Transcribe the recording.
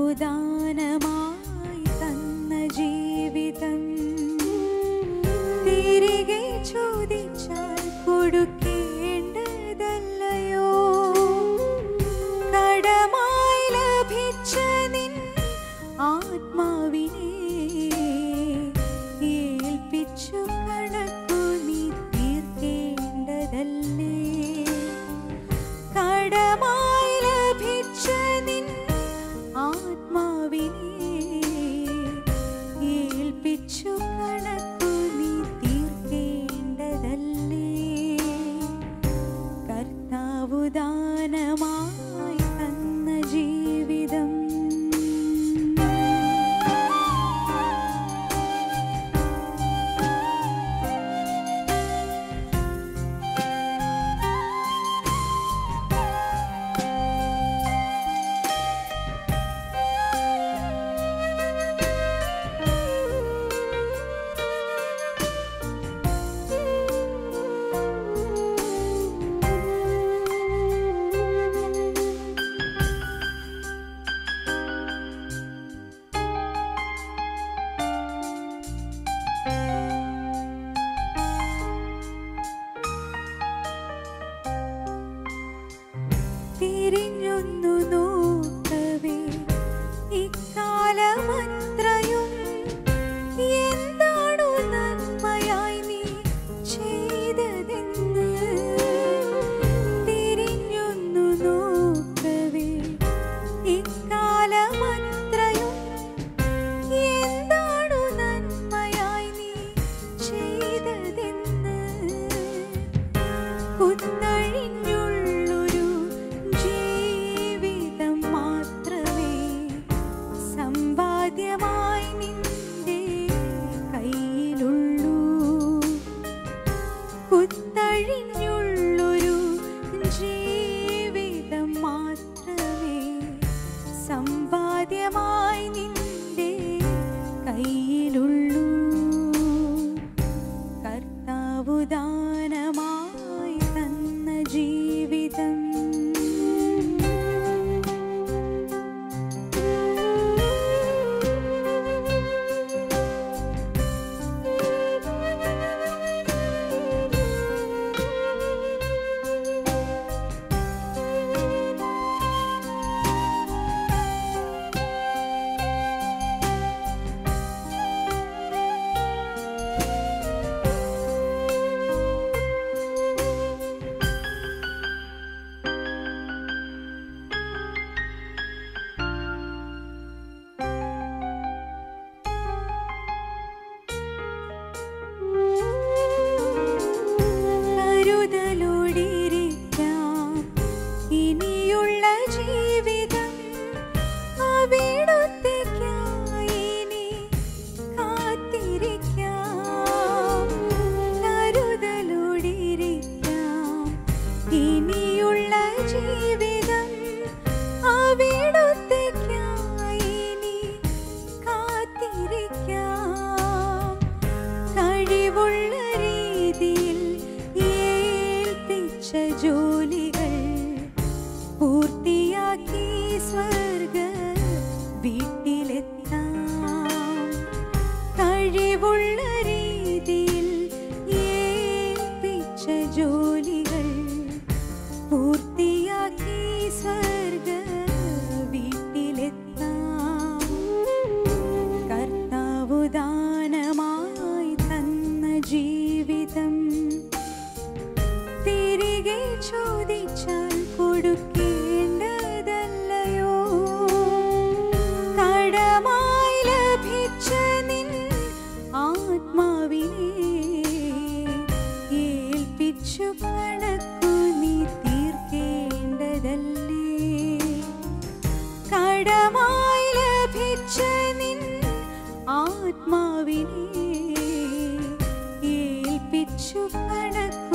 ദാനമായി തന്ന ജീവിതം തിരികെ ചോദിച്ചാൽ കൊടുക്കേണ്ടതല്ലയോ? കടമായി ലഭിച്ച നിൻ ആത്മാവിനെ ഏൽപ്പിച്ചു കണക്കു നീ തീർക്കേണ്ടതല്ലേ? കടമായി ലഭിച്ച നിൻ ആത്മാവിനെ ഏൽപ്പിച്ചു കണക്കു നീ തീർക്കേണ്ടതല്ലേ? കർത്താവു ദാനമായി തന്ന ജീവിതം തിരിഞ്ഞൊന്നു നോക്കവേ ഇക്കാലമത്രയും എന്താണു നന്മയായി നീ ചെയ്തതെന്ന്. തിരിഞ്ഞൊന്നു നോക്കവേ ഇക്കാലമത്രയും എന്താണു നന്മയായി നീ ചെയ്തതെന്ന്. കുത്തഴിഞ്ഞുള്ളൊരു ജീവിതം മാത്രമേ സമ്പാദ്യമായി നിന്റെ കയ്യിലുള്ളൂ. കുത്തഴിഞ്ഞുള്ളൊരു ജീവിതം മാത്രമേ സമ്പാദ്യമായി നിന്റെ കയ്യിലുള്ളൂ. കർത്താവു ദാനമായി തന്ന ജീവിതം കരുതലോടിരിക്കാം. ഇനിയുള്ള ജീവിതം അവിടുത്തേക്കായി ഇനി കാത്തിരിക്കാം. കരുതലോടിരിക്കാം. ഇനിയുള്ള ജീവിതം അവിടുത്തേക്കായി ഇനി കാത്തിരിക്കാം. കഴിവുള്ള രീതിയിൽ ഏൽപ്പിച്ച ജോലികൾ പൂർത്തിയാക്കി സ്വർഗ വീട്ടിലെത്താം. കഴിവുള്ള രീതിയിൽ ഏൽപ്പിച്ച ജോലികൾ പൂർത്തിയാക്കി സ്വർഗ വീട്ടിലെത്താം. കർത്താവു ദാനമായി തന്ന ജീവിതം തിരികെ ചോദിച്ചാൽ കൊടുക്കേണ്ടതല്ലയോ? കടമായി ലഭിച്ച നിൻ ആത്മാവിനെ ഏൽപ്പിച്ചു കണക്കു നീ തീർക്കേണ്ടതല്ലേ? കടമായി ലഭിച്ച നിൻ ആത്മാവിനെ ഏൽപ്പിച്ചു കണക്കു